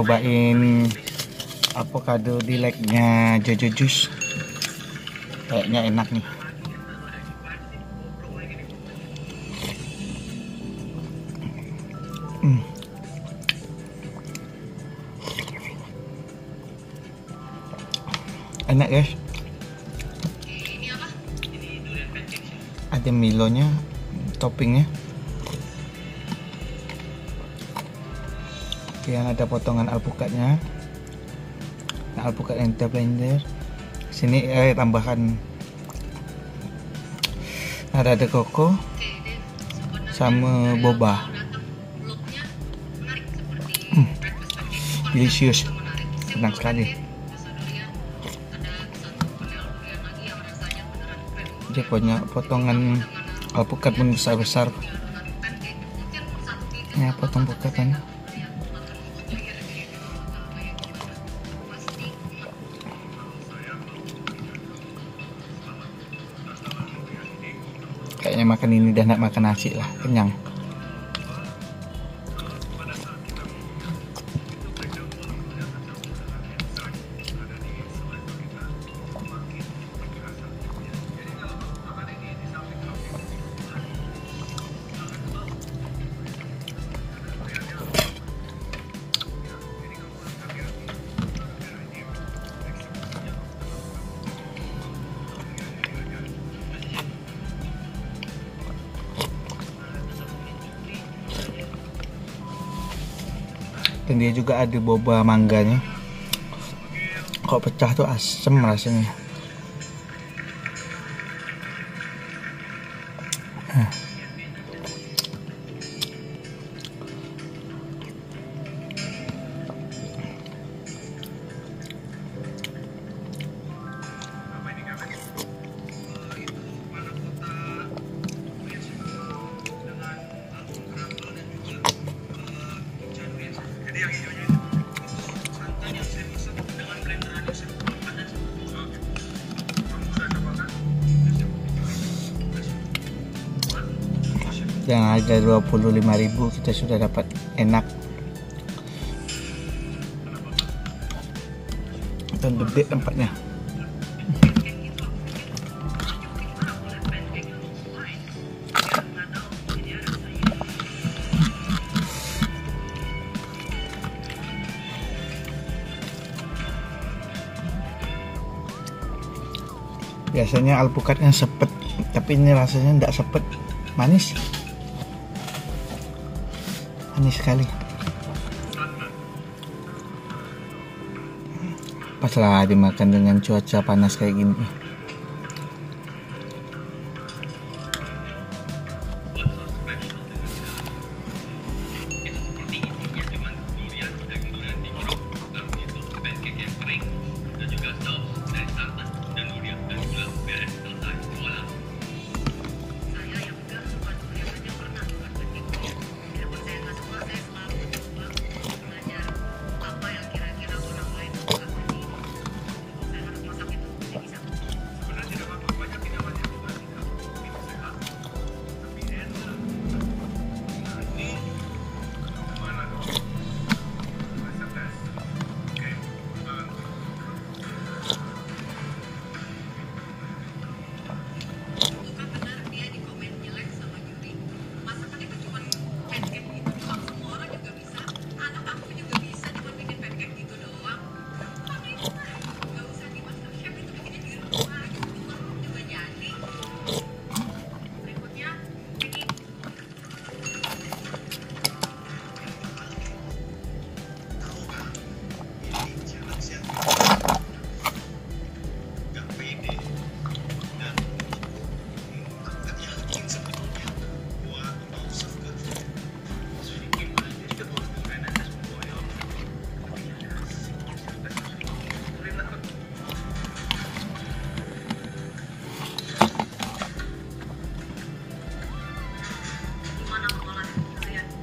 nyobain avocado deluxe-nya Jojo Juice. Kayaknya enak nih. Enak guys. Ada Milonya, toppingnya. Kemudian ada potongan alpukatnya. Nah, alpukat yang kita blender. Sini tambahkan ada koko sama boba. Delicious, enak sekali. Dia punya potongan alpukat pun besar-besar. Ya, potong alpukatnya. Kayaknya makan ini udah nak makan nasi lah, kenyang. Dan dia juga ada boba mangganya. Kok pecah tuh asem rasanya. Yang harga 25.000 kita sudah dapat enak dan gede tempatnya. Biasanya alpukatnya sepet, tapi ini rasanya tidak sepet, manis sekali. Pas lah dimakan dengan cuaca panas kayak gini.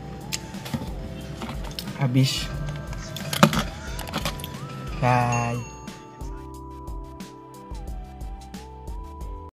Habis. Bye.